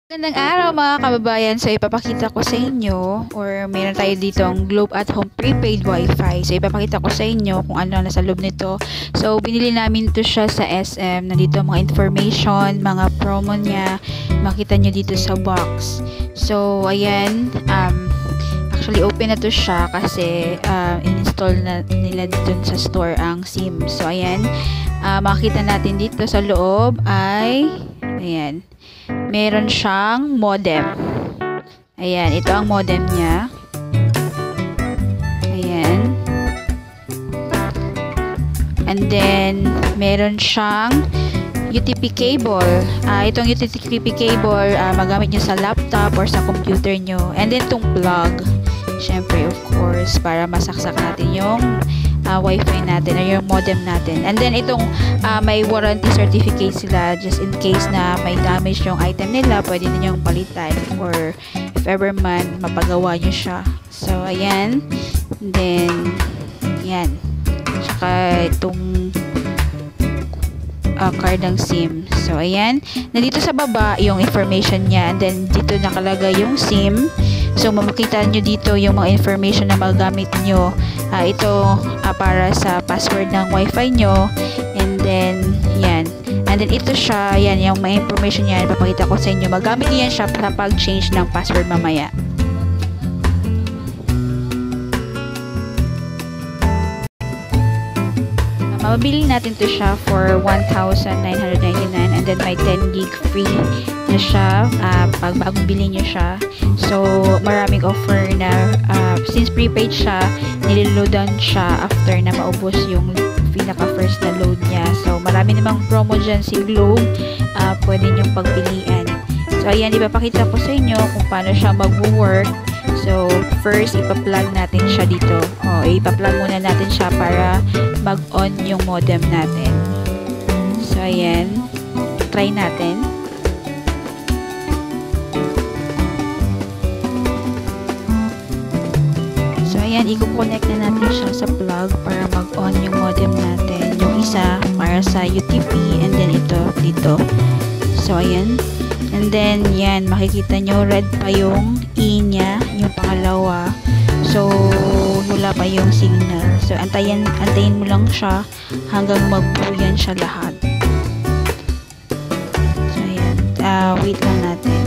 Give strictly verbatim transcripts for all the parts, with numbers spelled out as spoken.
Magandang araw mga kababayan. So ipapakita ko sa inyo or meron tayo dito ang Globe at Home Prepaid WiFi. So ipapakita ko sa inyo kung ano nasa loob nito. So binili namin to siya sa S M. Nandito ang mga information, mga promo niya. Makita nyo dito sa box. So ayan, um, actually open na to siya kasi uh, in-install na nila dun sa store ang SIM. So ayan, uh, makita natin dito sa loob ay ayan, meron siyang modem. Ayan, ito ang modem niya. Ayan. And then, meron siyang U T P cable. Uh, itong U T P cable, uh, magamit nyo sa laptop or sa computer nyo. And then, itong plug. Siyempre, of course, para masaksak natin yung uh, wifi natin or yung modem natin. And then itong uh, may warranty certificate sila just in case na may damage yung item nila, pwede ninyong palitan or if ever man mapagawa nyo siya. So ayan, and then yan, tsaka itong uh, card ng SIM. So ayan, nandito sa baba yung information niya, and then dito nakalagay yung SIM. So, makikita nyo dito yung mga information na magagamit nyo. Uh, ito uh, para sa password ng wifi nyo. And then, yan. And then, ito siya. Yan, yung mga information yan. Papakita ko sa inyo. Magamit nyo yan siya sa pag-change ng password mamaya. Mabili natin to siya for one thousand nine hundred ninety-nine, and then may ten gig free na siya uh, pag bagong bili nyo siya. So maraming offer na uh, since prepaid siya, nililoadan siya after na maubos yung pinaka first na load niya. So marami namang promo dyan si Globe, uh, pwede nyong pagpilian. So ayan, ipapakita ko sa inyo kung paano siya mag-work. So, first, ipa-plug natin siya dito. O, ipa-plug muna natin siya para mag-on yung modem natin. So, ayan. Try natin. So, ayan. I-connect na natin siya sa plug para mag-on yung modem natin. Yung isa para sa U T P, and then ito dito. So, ayan. And then, yan, makikita nyo, red pa yung E niya, yung pangalawa. So, wala pa yung signal. So, antayin, antayin mo lang siya hanggang magbuyan siya lahat. So, ayan. Uh, wait lang natin.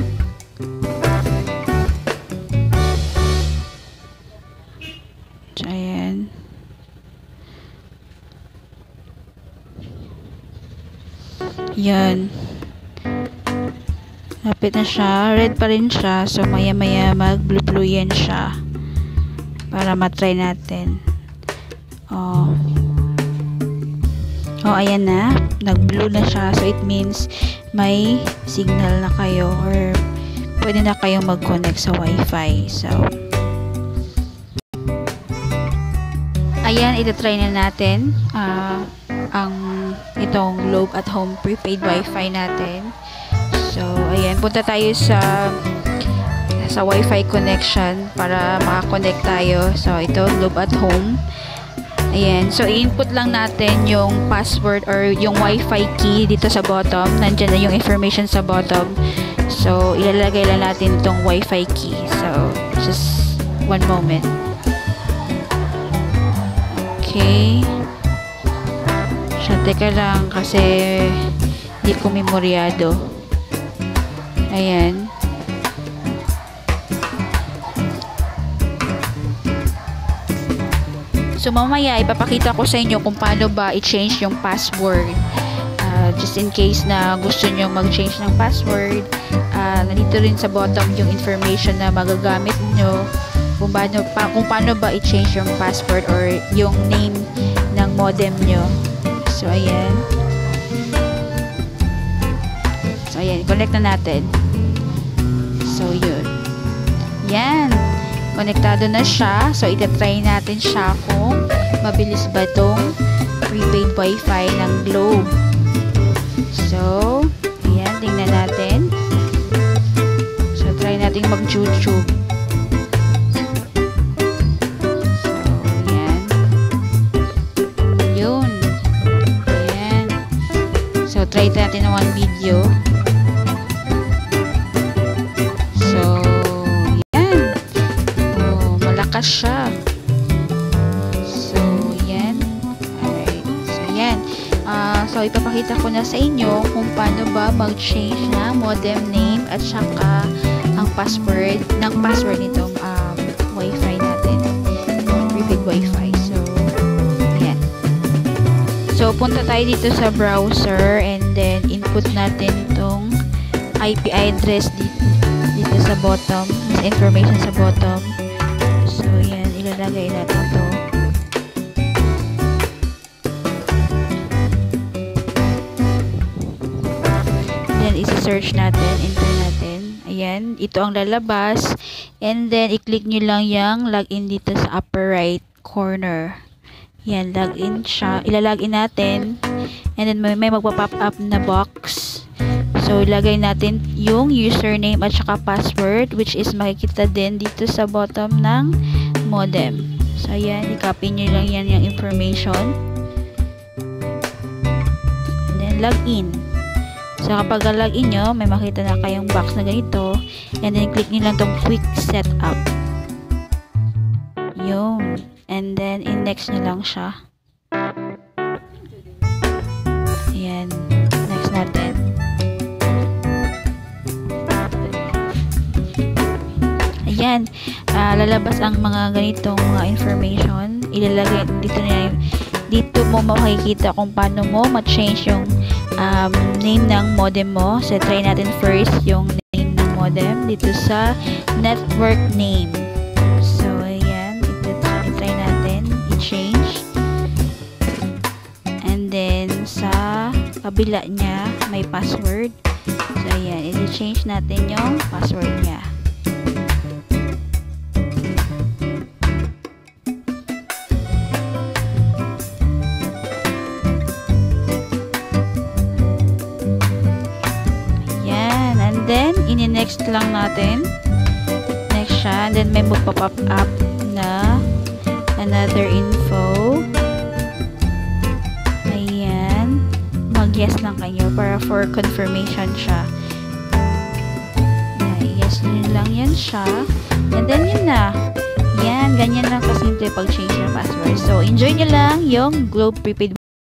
So, ayan. Yan. Lapit na siya. Red pa rin siya. So, maya-maya mag-blue-blue yan siya. Para matry natin. Oh. Oh, ayan na. Nag-blue na siya. So, it means may signal na kayo or pwede na kayong mag-connect sa wifi. So, ayan. Ito-try na natin uh, ang itong Globe at Home Prepaid WiFi natin. So, ayan, punta tayo sa sa Wi-Fi connection para makakonect tayo. So, ito, Globe at Home. Ayan, so i-input lang natin yung password or yung Wi-Fi key dito sa bottom. Nandiyan na yung information sa bottom. So, ilalagay lang natin itong Wi-Fi key. So, just one moment. Okay. So, teka lang kasi hindi ko memoryado. Ayan. So, mamaya, ipapakita ko sa inyo kung paano ba i-change yung password. Uh, just in case na gusto nyo mag-change ng password. Uh, nandito rin sa bottom yung information na magagamit nyo. Kung paano, pa, kung paano ba i-change yung password or yung name ng modem nyo. So, ayan. So, ayan. Connect na natin. So, yun. Yan. Konektado na siya. So, itatry natin siya kung mabilis ba itong prepaid wifi ng Globe. So, ayan. Tingnan natin. So, try natin mag-YouTube. So, ayan. Yun. Ayan. So, try natin ng one video. mataas siya. So, yan. Alright. So, yan. Uh, so, ipapakita ko na sa inyo kung paano ba mag-change ng modem name at saka ang password ng password nitong um, Wi-Fi natin. Prepaid Wi-Fi. So, yan. So, punta tayo dito sa browser and then input natin itong I P address dito, dito sa bottom. Sa information sa bottom. So, yan. Ilalagay natin ito. Then, isi-search natin. Enter natin. Ayan. Ito ang lalabas. And then, i-click nyo lang yung login dito sa upper right corner. Yan. Login siya. Ilalagin natin. And then, may, may magpa-pop up na box. So, ilagay natin yung username at saka password which is makikita din dito sa bottom ng modem. So, ayan. I-copy nyo lang yan yung information. And then, login. So, kapag login nyo, may makita na kayong box na ganito. And then, click nyo lang itong quick setup. Yun. And then, in-next nyo lang siya. Ayan. Next natin. Ayan. Uh, lalabas ang mga ganitong mga information. Ilalagay dito na dito mo makikita kung paano mo ma-change yung um, name ng modem mo. So, try natin first yung name ng modem dito sa network name. So, ayan. Ito, i-try natin. I-change. And then, sa kabila niya, may password. So, ayan. I-change natin yung password niya. Then, ini-next lang natin. Next siya. And then, may magpa-pop up na another info. Ayan. Mag-yes lang kayo para for confirmation siya. Ayan, yes nyo lang yan siya. And then, yun na. Yan. Ganyan lang kasimple pag-change ng password. So, enjoy nyo lang yung Globe Prepaid